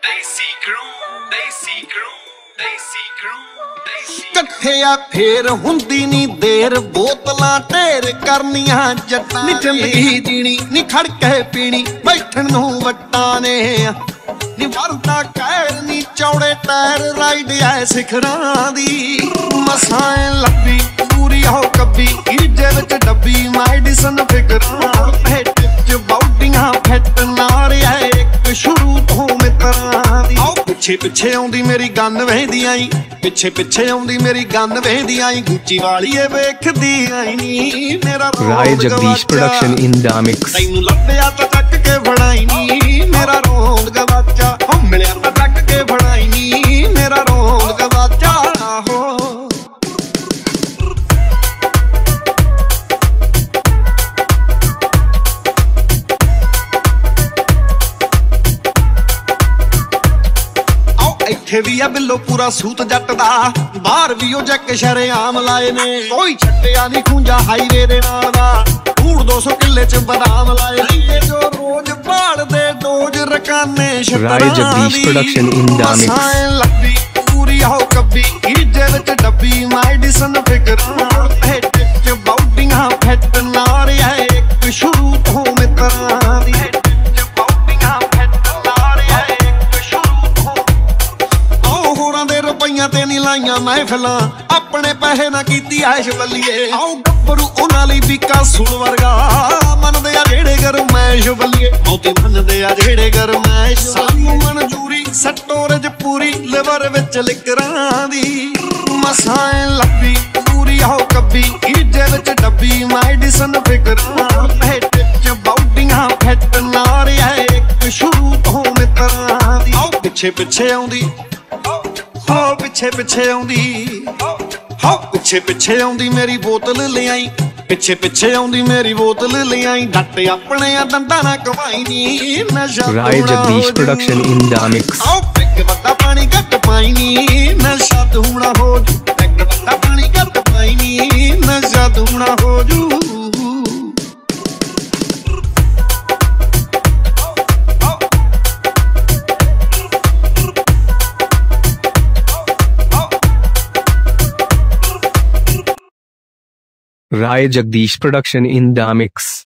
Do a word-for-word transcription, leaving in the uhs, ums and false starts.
ਦੇਸੀ ਕਰੂ ਦੇਸੀ ਕਰੂ ਦੇਸੀ ਕਰੂ ਦੇਸੀ ਇਕੱਠੇ ਆ ਫੇਰ ਹੁੰਦੀ ਨੀ ਦੇਰ ਬੋਤਲਾਂ ਢੇਰ ਕਰਨੀਆਂ ਜੱਟਾਂ ਨੀ ਜ਼ਿੰਦਗੀ ਜੀਣੀ ਨੀ ਖੜ ਕੇ ਪੀਣੀ ਬੈਠਣ ਨੂੰ ਵੱਟਾਂ ਨੇ ਨੀ ਵਰਦਾ ਕਹਿਰ ਨੀ ਚੌੜੇ ਟਾਇਰ ਰਾਈਡ ਐ ਸਿਖਰਾਂ ਦੀ ਮਸਾਂ ਲੱਭੀ ਪੂਰੀ ਹੋ ਕੱਬੀ ਈਜੇ ਵਿੱਚ ਡੱਬੀ ਮੈਡੀਸਨ ਫਿਕਰਾਂ ਹੈਡ ਚ ਬਾਉਡੀਆਂ ਫੱਟ ਨਾਰਿਆ ਇੱਕ ਸ਼ੁਰੂ ਤੋਂ ਮਿੱਤਰਾਂ ਦੀ ਆਓ ਪਿੱਛੇ ਪਿੱਛੇ ਆਉਂਦੀ ਮੇਰੀ ਗੰਨ ਵਹਿੰਦੀ ਆਈ ਪਿੱਛੇ ਪਿੱਛੇ ਆਉਂਦੀ ਮੇਰੀ ਗੰਨ ਵਹਿੰਦੀ ਆਈ ਗੁੱਚੀ ਵਾਲੀ ਏ ਵੇਖਦੀ ਆਈ ਨੀ ਮੇਰਾ Rai Jagdish production in the mix ਤੈਨੂੰ ਲੱਭਿਆ ਤਾਂ ਚੱਕ ਕੇ ਫੜਾਈ ਨੀ ਮੇਰਾ ਰੋਂਦ ਗਵਾਚਾ ਹੋ ਮਿਲਿਆ ਤਾਂ ਚੱਕ ਕੇ ਫੜਾਈ ਨੀ ਮੇਰਾ ਰੋਂਦ ਗਵਾਚਾ ਹੋ ਇੱਥੇ ਵੀ ਆ ਬਿੱਲੋ ਪੂਰਾ ਸੂਤ ਜੱਟ ਦਾ ਬਾਹਰ ਵੀ ਉਹ ਜੱਕ ਸ਼ਰੇਆਮ ਲਾਏ ਨੇ ਕੋਈ ਛੱਟਿਆ ਨਹੀਂ ਖੂੰਜਾ ਹਾਈਵੇ ਦੇ ਨਾਲ ਦਾ ਢੂੜ ਦੋ ਸੌ ਕਿੱਲੇ ਚ ਬਦਾਮ ਲਾਏ ਨੇ ਜੋ ਰੋਜ਼ ਭਾਲਦੇ ਡੋਜ ਰਕਾਨੇ ਛੱਤਰਾਂ Rai Jagdish production in the mix ਲੱਭੀ ਪੂਰੀ ਹੋ ਕੱਬੀ ਈਜੇ ਵਿੱਚ ਡੱਬੀ ਮੈਡੀਸਨ ਫਿਕਰਾਂ ਹੈਡ ਚ ਬਾਉਡੀਆਂ ਫੱਟ ਨਾਰਿਆ ਇੱਕ ਸ਼ੁਰੂ ਤੋਂ ਮਿੱਤਰਾਂ ਦੀ ਤੇ ਨੀ ਲਾਈਆਂ ਮਹਿਫਲਾਂ ਆਪਣੇ ਪੈਸੇ ਨਾ ਕੀਤੀ ਐਸ਼ ਬੱਲੀਏ ਆਓ ਗੱਭਰੂ ਉਹਨਾਂ ਲਈ ਵੀਕਾ ਸੂਲ ਵਰਗਾ ਮੰਨਦੇ ਆ ਜਿਹੜੇ ਗਰਮੈਸ਼ ਬੱਲੀਏ ਮੌਤੀ ਮੰਨਦੇ ਆ ਜਿਹੜੇ ਗਰਮੈਸ਼ ਸਾਨੂੰ ਮਨਜ਼ੂਰੀ ਸਟੋਰੇਜ ਪੂਰੀ ਲਿਵਰ ਵਿੱਚ ਲਿਕਰਾਂ ਦੀ ਮਸਾਂ ਲੱਭੀ ਪੂਰੀ ਹੋ ਕੱਬੀ ਈਜੇ ਵਿੱਚ ਡੱਬੀ ਮੈਡੀਸਨ ਫਿਕਰਾਂ ਹੈਡ ਚ ਬਾਉਡੀਆਂ ਫੱਟ ਨਾਰਿਆ ਇੱਕ ਸ਼ੁਰੂ ਤੋਂ ਮਿੱਤਰਾਂ ਦੀ ਆਓ ਪਿੱਛੇ ਪਿੱਛੇ ਆਉਂਦੀ ਹੋ ਪਿੱਛੇ ਪਿੱਛੇ ਆਉਂਦੀ ਹੋ ਪਿੱਛੇ ਪਿੱਛੇ ਆਉਂਦੀ ਮੇਰੀ ਬੋਤਲ ਲਿਆਈ ਪਿੱਛੇ ਪਿੱਛੇ ਆਉਂਦੀ ਮੇਰੀ ਬੋਤਲ ਲਿਆਈ ਡੱਟ ਆਪਣੇ ਆ ਦੰਦਾਂ ਨਾ ਕਮਾਈ ਨੀ ਨਸ਼ਾ Rai Jagdish production in the mix ਆਓ ਪਿੱਕ ਵੱਡਾ ਪਾਣੀ ਘੱਟ ਪਾਈ ਨੀ ਨਸ਼ਾ ਧੂਣਾ ਹੋ ਜੂ ਪਿੱਕ ਵੱਡਾ ਪਾਣੀ ਘੱਟ ਪਾਈ ਨੀ ਨਸ਼ਾ ਧੂਣਾ ਹੋ ਜੂ Rai Jagdish production in the mix.